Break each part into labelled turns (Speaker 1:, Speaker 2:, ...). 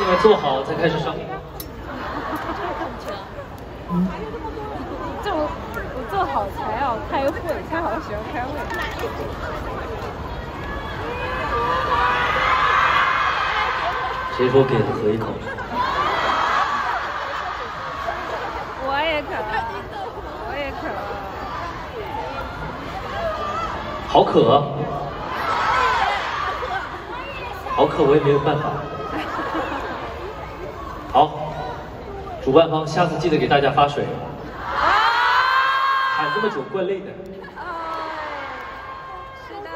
Speaker 1: 你们坐好才开始上。
Speaker 2: 我坐好才要开会，他好喜欢开会。
Speaker 1: 谁说给他喝一口？
Speaker 2: 我也渴，我也渴。
Speaker 1: 好渴，好渴，我也没有办法。好，主办方下次记得给大家发水。喊这么久怪累的。
Speaker 2: 是的。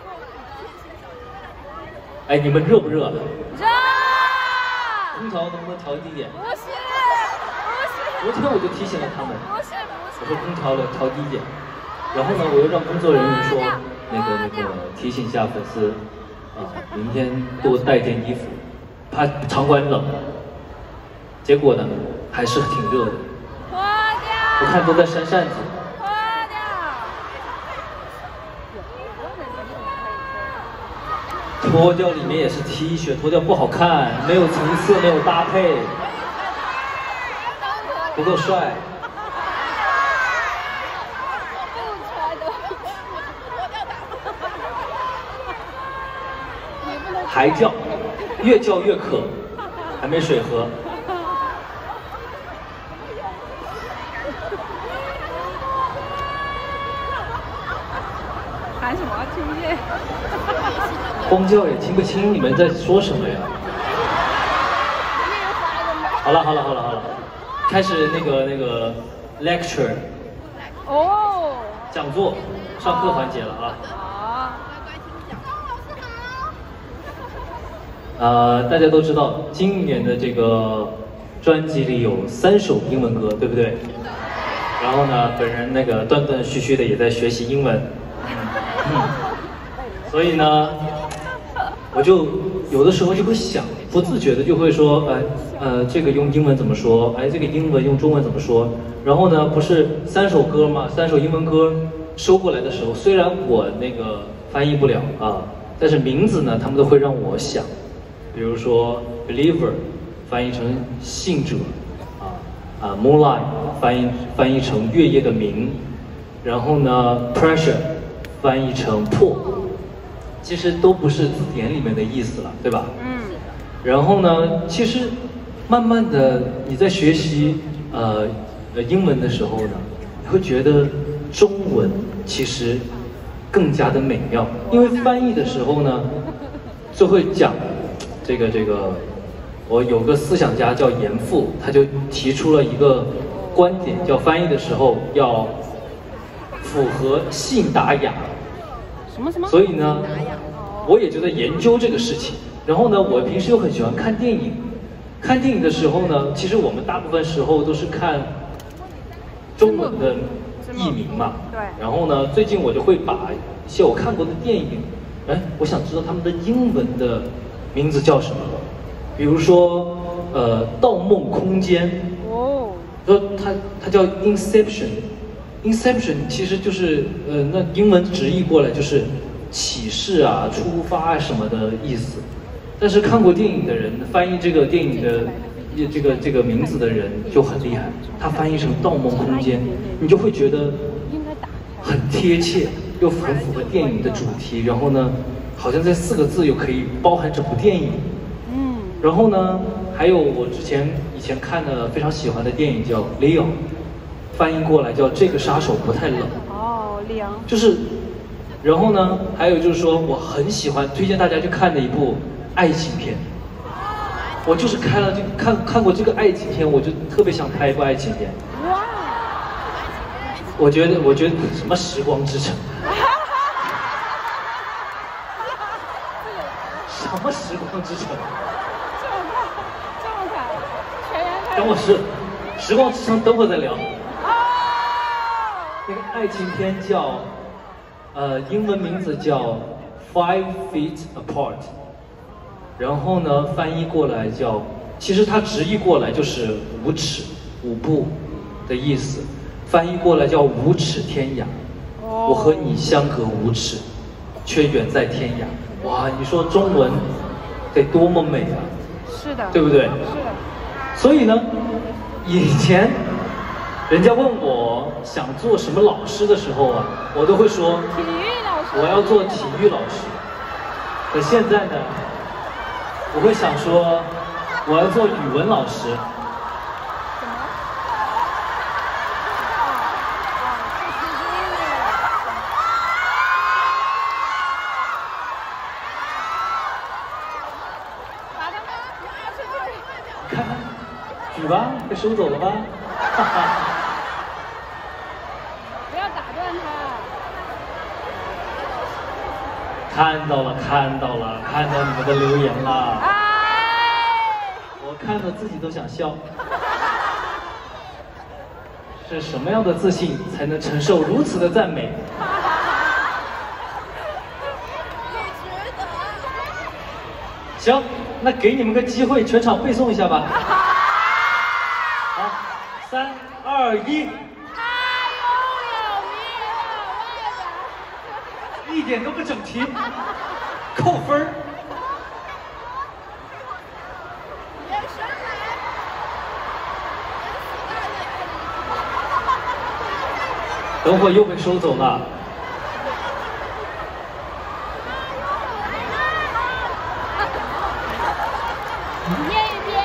Speaker 1: 哎，你们热不热？
Speaker 2: 热。
Speaker 1: 空调能不能调低点？
Speaker 2: 不是，不是。
Speaker 1: 昨天我就提醒了他们。
Speaker 2: 不是，不是。
Speaker 1: 我说空调调低一点。然后呢，我又让工作人员说，那个提醒一下粉丝，明天多带件衣服，怕场馆冷。结果呢，还是挺热的。
Speaker 2: 脱掉。
Speaker 1: 我看都在扇扇子。
Speaker 2: 脱掉。
Speaker 1: 脱掉里面也是 T 恤，脱掉不好看，没有层次，没有搭配，不够帅。还叫，越叫越渴，还没水喝。
Speaker 2: 喊什么？听不见。
Speaker 1: 光叫也听不清你们在说什么呀。好了好了好了好了，开始那个 lecture。
Speaker 2: 哦。
Speaker 1: 讲座，上课环节了啊。大家都知道，今年的这个专辑里有3首英文歌，对不对？然后呢，本人那个断断续续的也在学习英文，所以呢，我就有的时候就会想，不自觉的就会说，这个用英文怎么说？哎，这个英文用中文怎么说？然后呢，不是3首歌嘛，3首英文歌收过来的时候，虽然我那个翻译不了啊，但是名字呢，他们都会让我想。比如说 believer 翻译成信者，moonlight 翻译成月夜的明，然后呢 pressure 翻译成破，其实都不是字典里面的意思了，对吧？然后呢，其实慢慢的你在学习英文的时候呢，你会觉得中文其实更加的美妙，因为翻译的时候呢，就会讲。这个，我有个思想家叫严复，他就提出了一个观点，叫翻译的时候要符合信达雅。
Speaker 2: 什么？
Speaker 1: 所以呢，我也就在研究这个事情。然后呢，我平时又很喜欢看电影。看电影的时候呢，其实我们大部分时候都是看中文的译名嘛。
Speaker 2: 对。
Speaker 1: 然后呢，最近我就会把一些我看过的电影，我想知道他们的英文的。名字叫什么？比如说，《盗梦空间》。哦。说它叫 Inception。Inception 其实就是那英文直译过来就是启示啊、出发啊什么的意思。但是看过电影的人翻译这个电影的这个名字的人就很厉害，他翻译成《盗梦空间》，你就会觉得很贴切，又很符合电影的主题。然后呢？好像这4个字又可以包含整部电影。然后呢，还有我以前看的非常喜欢的电影叫《Leon》，翻译过来叫《这个杀手不太冷》。
Speaker 2: 哦，李阳。
Speaker 1: 就是，然后呢，还有就是说，我很喜欢推荐大家去看的一部爱情片。我就是看过这个爱情片，我就特别想拍一部爱情片。哇！我觉得什么《时光之城》。什么时光之城？
Speaker 2: 这么快，全员看。
Speaker 1: 等我时光之城，等会再聊。那个爱情片叫，英文名字叫 Five Feet Apart， 然后呢翻译过来叫，其实它直译过来就是5尺5步的意思，翻译过来叫5尺天涯。我和你相隔5尺，却远在天涯。哇，你说中文得多么美啊！
Speaker 2: 是的，
Speaker 1: 对不对？
Speaker 2: 是的。
Speaker 1: 所以呢，以前人家问我想做什么老师的时候啊，我都会说
Speaker 2: 体育老师，
Speaker 1: 我要做体育老师。可现在呢，我会想说我要做语文老师。看看，举吧，被收走了吧？哈哈。
Speaker 2: 不要打断他。
Speaker 1: 看到了，看到了，看到你们的留言了。
Speaker 2: 哎，
Speaker 1: 我看着自己都想笑。是什么样的自信才能承受如此的赞美？行，那给你们个机会，全场背诵一下吧。好，3、2、1。一点都不整齐，扣分儿。等会儿又被收走了。
Speaker 2: 念一遍。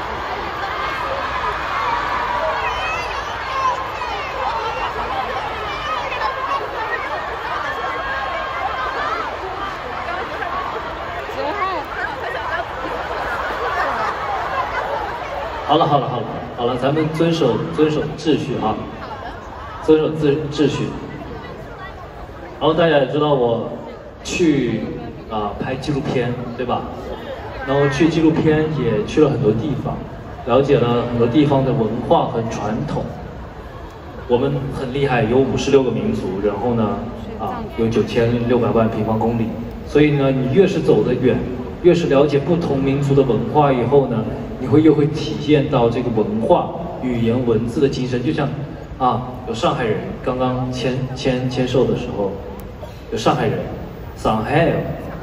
Speaker 1: 好了，好了，好了，好了，咱们遵守秩序啊，遵守秩序。然后大家也知道我去拍纪录片，对吧？然后去纪录片也去了很多地方，了解了很多地方的文化和传统。我们很厉害，有56个民族，然后呢，有9600万平方公里。所以呢，你越是走得远，越是了解不同民族的文化以后呢，你越会体验到这个文化、语言、文字的精神。就像有上海人刚刚签售的时候，有上海人，上海，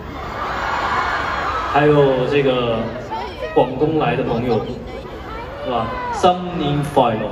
Speaker 1: 还有这个广东来的朋友，是吧？新年快乐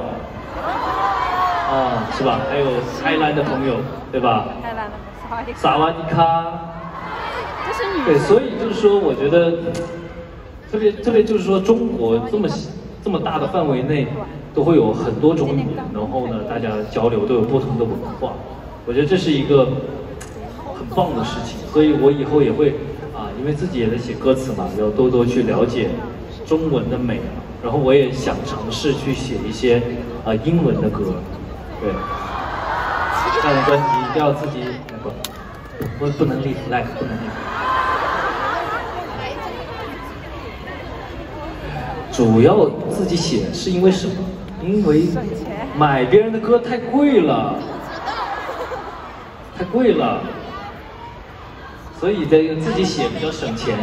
Speaker 1: 是吧？还有台南的朋友，对吧？
Speaker 2: 太烂了，
Speaker 1: 萨瓦迪卡。
Speaker 2: 这是女。
Speaker 1: 对，所以就是说，我觉得特别就是说，中国这么大的范围内，都会有很多种语言，然后呢，大家交流都有不同的文化，我觉得这是一个很棒的事情。所以我以后也会因为自己也在写歌词嘛，要多多去了解中文的美，然后我也想尝试去写一些英文的歌，对。下张专辑一定要自己不能立 flag， 不能立。主要自己写是因为什么？因为买别人的歌太贵了，太贵了，所以得自己写比较省钱。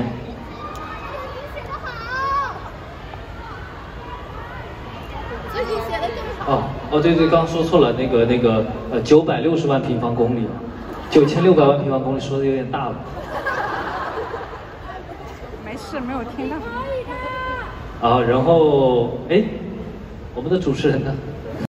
Speaker 3: 自己写的更好。
Speaker 1: 对，刚刚说错了，那个960万平方公里，9600万平方公里，说的有点大了。
Speaker 2: 没事，没有听到。
Speaker 1: 然后我们的主持人呢？